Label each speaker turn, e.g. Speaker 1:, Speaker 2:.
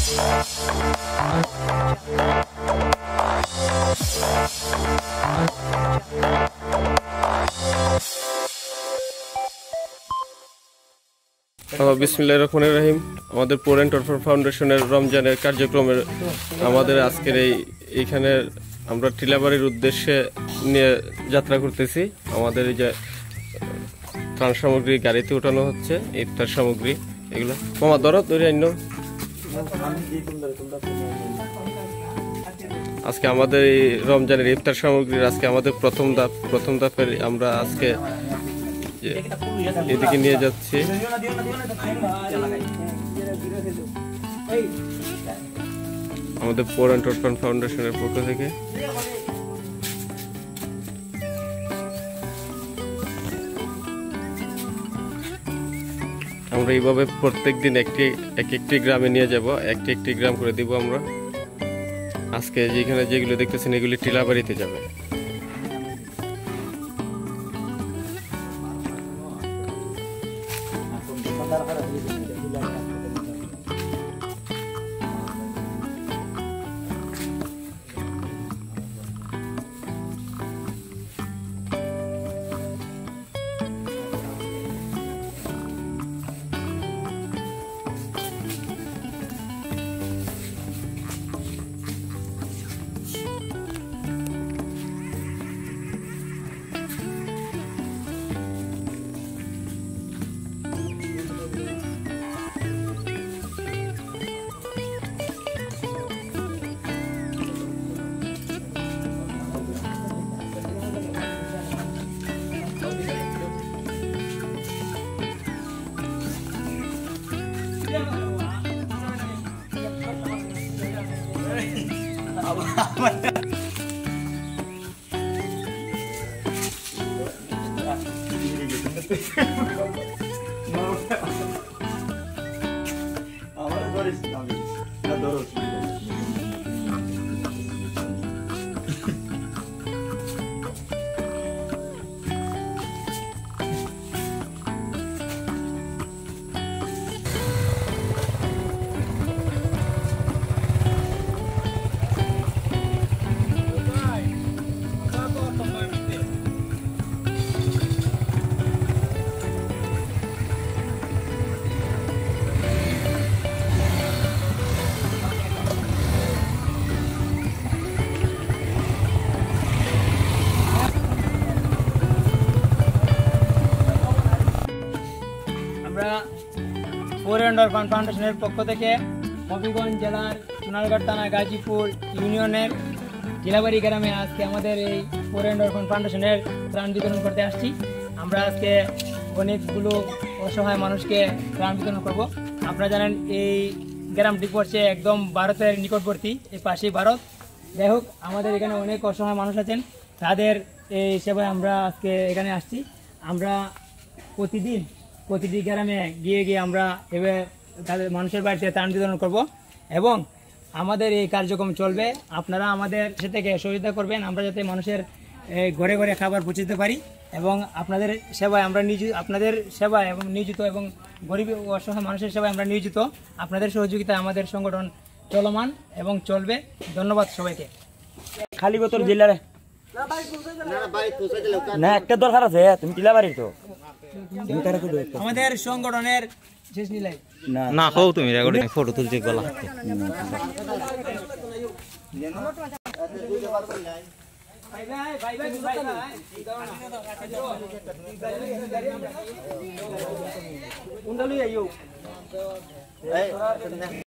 Speaker 1: বিসমিল্লাহির রহমানির রহিম। আমাদের পোর অ্যান্ড অরফান ফাউন্ডেশনের রমজানের কার্যক্রমের আমাদের আজকের এইখানে আমরা টিলাবাড়ির উদ্দেশ্যে নিয়ে যাত্রা করতেছি। আমাদের এই যে ত্রাণ সামগ্রী গাড়িতে ওঠানো হচ্ছে, ইফতার সামগ্রী এগুলো মামা ধরে আইন। আজকে আমাদের এই রমজানের ইফতার সামগ্রীর আজকে আমাদের প্রথম ধাপের আমরা আজকে এদিকে নিয়ে যাচ্ছি। আমাদের পোর অ্যান্ড অরফান ফাউন্ডেশনের পক্ষ থেকে আমরা এইভাবে প্রত্যেকদিন একটি গ্রামে নিয়ে যাব, একটি গ্রাম করে দিব আমরা। আজকে যেখানে যেগুলো দেখতেছেন এগুলি টিলাবাড়িতে যাবে।
Speaker 2: পোর অ্যান্ড অরফান ফাউন্ডেশনের পক্ষ থেকে হবিগঞ্জ জেলার সোনারগাঁও থানা গাজীপুর ইউনিয়নের টিলাবাড়ি গ্রামে আজকে আমাদের এই পোর অ্যান্ড অরফান ফাউন্ডেশনের ত্রাণ বিতরণ করতে আসছি। আমরা আজকে অনেকগুলো অসহায় মানুষকে ত্রাণ বিতরণ করব। আপনারা জানেন এই গ্রামটি পড়ছে একদম ভারতের নিকটবর্তী, এই পাশেই ভারত। যাই হোক, আমাদের এখানে অনেক অসহায় মানুষ আছেন, তাদের এই সেবায় আমরা আজকে এখানে আসছি। আমরা প্রতিটি গ্রামে গিয়ে আমরা এবার তাদের মানুষের বাড়িতে ত্রাণ বিতরণ করব এবং আমাদের এই কার্যক্রম চলবে। আপনারা আমাদের সাথে থেকে সহযোগিতা করবেন, আমরা যাতে মানুষের ঘরে ঘরে খাবার পৌঁছে দিতে পারি এবং আপনাদের সেবায় আমরা আপনাদের সেবায় এবং নিয়োজিত এবং গরিব অসহায় মানুষের সেবায় আমরা নিয়োজিত। আপনাদের সহযোগিতায় আমাদের সংগঠন চলমান এবং চলবে। ধন্যবাদ সবাইকে।
Speaker 3: খালি বোতল জেলার না একটা দরকার আছে, তুমি টিলাবাড়ির তো
Speaker 2: আমাদের সংগঠনের শেষ নিলাই
Speaker 3: না খাও তুমি রেকর্ডিং ফটো তুলছে গলা হাতে
Speaker 2: ভাই